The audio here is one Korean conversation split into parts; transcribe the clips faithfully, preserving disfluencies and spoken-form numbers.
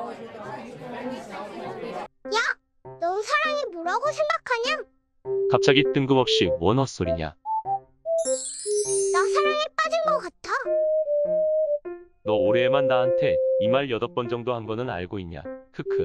야, 넌 사랑이 뭐라고 생각하냐? 갑자기 뜬금없이 뭔 헛소리냐? 나 사랑에 빠진 것 같아. 너 올해에만 나한테 이 말 여덟 번 정도 한 거는 알고 있냐? 크크.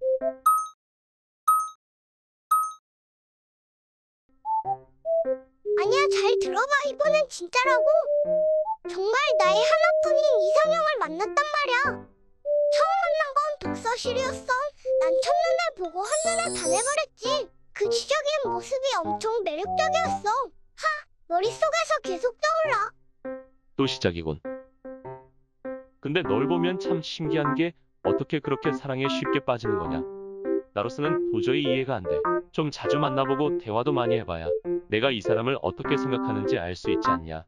아니야, 잘 들어봐. 이번엔 진짜라고. 정말 나의 하나뿐인 이상형을 만났단 말이야. 처음 만난 건 독서실이었어. 난 첫눈에 보고 한눈에 반해버렸지. 그 지적인 모습이 엄청 매력적이었어. 하! 머릿속에서 계속 떠올라. 또 시작이군. 근데 널 보면 참 신기한 게 어떻게 그렇게 사랑에 쉽게 빠지는 거냐? 나로서는 도저히 이해가 안 돼. 좀 자주 만나보고 대화도 많이 해봐야 내가 이 사람을 어떻게 생각하는지 알 수 있지 않냐?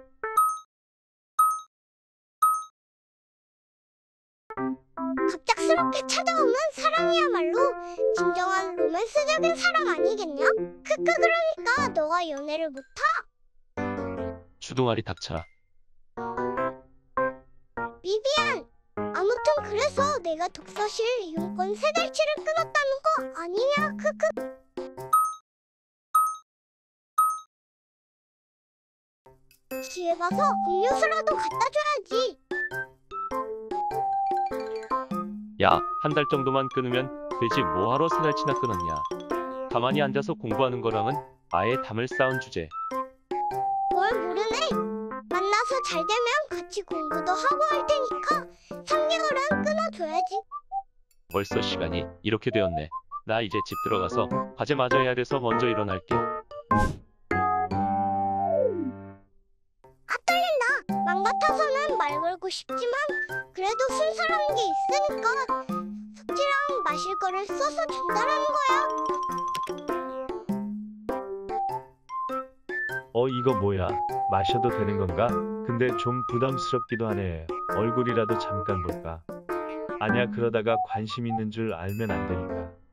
갑작스럽게 찾아오는 사랑이야말로 진정한 로맨스적인 사랑 아니겠냐? 크크. 그러니까 너가 연애를 못하? 주둥아리 닥쳐라. 비비안! 아무튼 그래서 내가 독서실 이용권 세 달치를 끊었다는 거 아니냐? 크크. 기회 봐서 음료수라도 갖다 줘야지. 야, 한 달 정도만 끊으면 되지 뭐하러 세 달치나 끊었냐? 가만히 앉아서 공부하는 거랑은 아예 담을 쌓은 주제. 뭘 모르네. 만나서 잘 되면 같이 공부도 하고 할 테니까 삼 개월은 끊어줘야지. 벌써 시간이 이렇게 되었네. 나 이제 집 들어가서 과제 마저 해야 돼서 먼저 일어날게. 아, 떨린다. 맘 같아서는 말 걸고 싶지만 그래도 순서라는 게 있으니까 숙제랑 마실 거를 써서 준다라는 거야. 어 이거 뭐야? 마셔도 되는 건가? 근데 좀 부담스럽기도 하네. 얼굴이라도 잠깐 볼까? 아냐 그러다가 관심 있는 줄 알면 안 되니까.